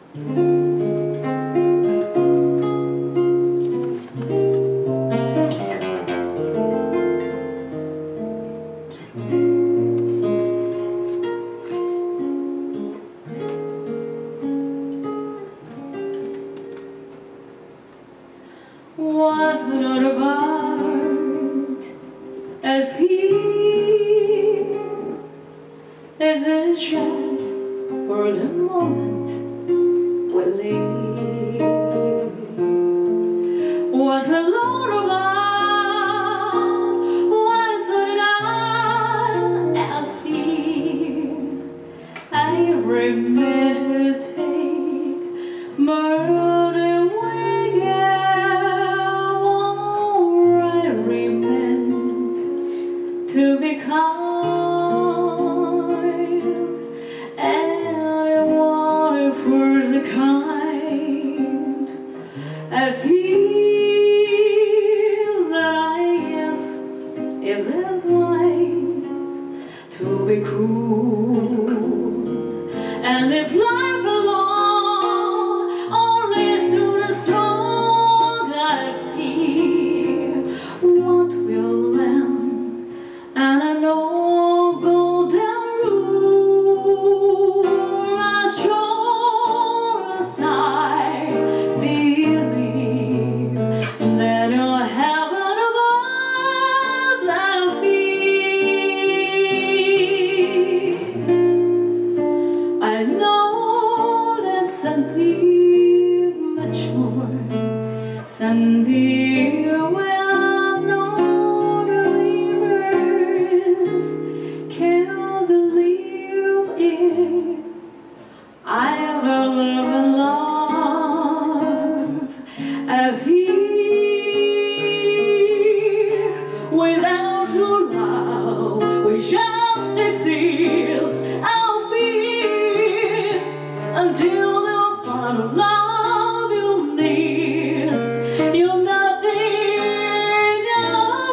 Was not about Alfie, is it just for the moment we live? Was a lot about what sorted out Alfie? I remember to take murder away. To be kind, and I wanted for the kind. I feel that I guess is as wise to be cruel, and if life alone only stood the strong, I fear what will end. And I know golden rule, as sure as I believe that you're heaven above Alfie. I know that something much more, something will can't believe it. I will live in love. I feel without your love we just exist. I'll feel until you find a love you miss. You're nothing I'll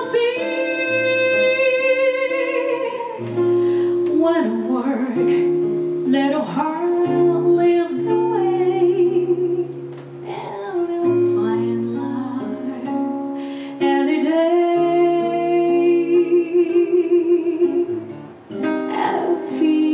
feel. When I work, little heart leads the way, and you'll find love any day. Alfie.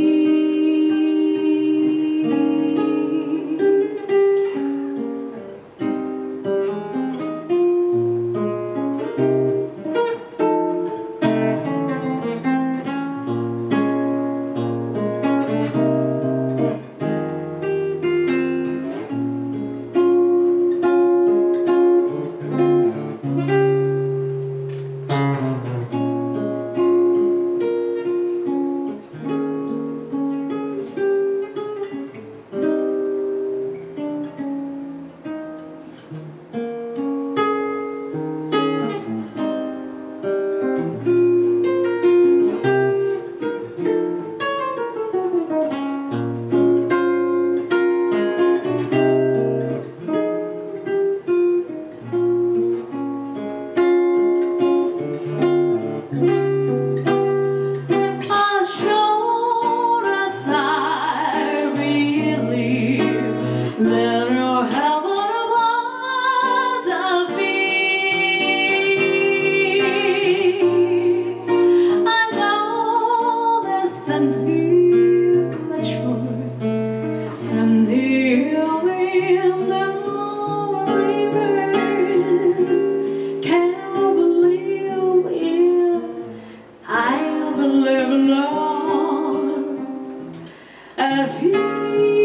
Alfie.